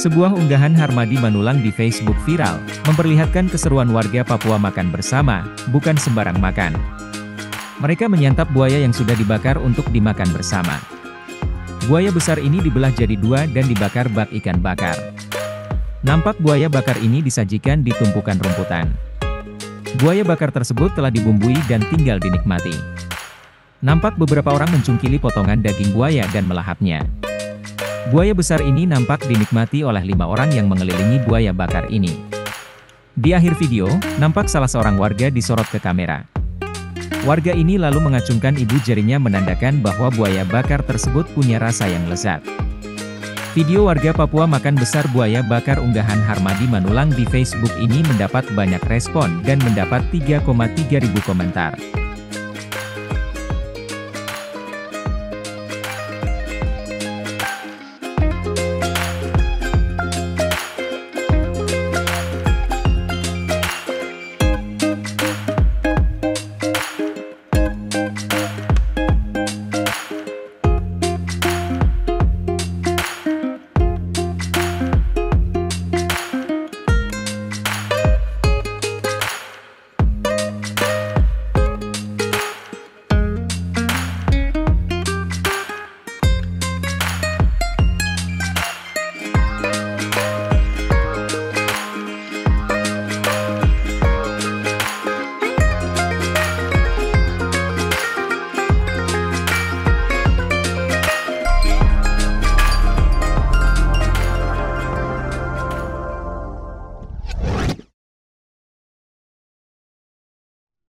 Sebuah unggahan Harmadi Manulang di Facebook viral, memperlihatkan keseruan warga Papua makan bersama, bukan sembarang makan. Mereka menyantap buaya yang sudah dibakar untuk dimakan bersama. Buaya besar ini dibelah jadi dua dan dibakar bak ikan bakar. Nampak buaya bakar ini disajikan di tumpukan rumputan. Buaya bakar tersebut telah dibumbui dan tinggal dinikmati. Nampak beberapa orang mencungkili potongan daging buaya dan melahapnya. Buaya besar ini nampak dinikmati oleh 5 orang yang mengelilingi buaya bakar ini. Di akhir video, nampak salah seorang warga disorot ke kamera. Warga ini lalu mengacungkan ibu jarinya menandakan bahwa buaya bakar tersebut punya rasa yang lezat. Video warga Papua makan besar buaya bakar unggahan Harmadi Manulang di Facebook ini mendapat banyak respon dan mendapat 3,3 ribu komentar.